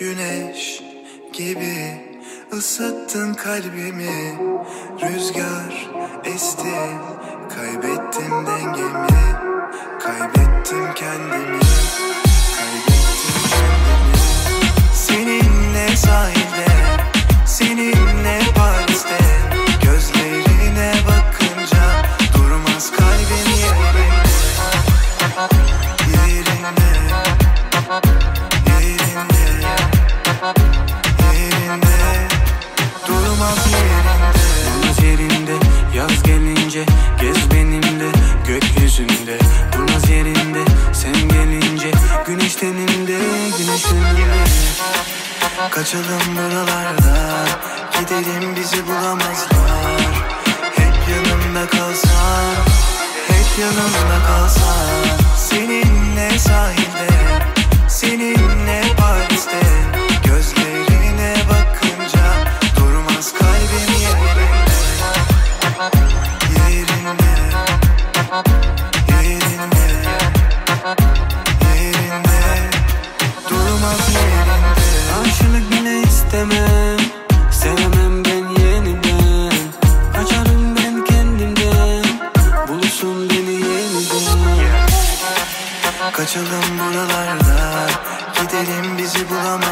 Güneş gibi ısıttın kalbimi. Rüzgar esti, kaybettim dengemi. Kaybettim kendimi, kaybettim kendimi. Seninle sahilde, seninle Paris'te. Gözlerine bakınca durmaz kalbim yerinde. Yerinde, yerinde, yerinde. Durmaz yerinde. Durmaz yerinde, yaz gelince gez benimle gökyüzünde. Durmaz yerinde, sen gelince güneş tenimde, güneş tenimde. Kaçalım buralarda, gidelim bizi bulamazlar. Hep yanımda kalsan, hep yanımda kalsan. Seninle sahilde, seninle Paris'te. Gözlerine bakınca durmaz kalbim yerinde. Yerinde, yerinde, yerinde. Durmaz yerinde. Karşılık bile istemem, sevemem ben yeniden. Kaçarım ben kendimden, bulursun beni yeniden. Kaçalım buralarda, gidelim bizi bulamaz.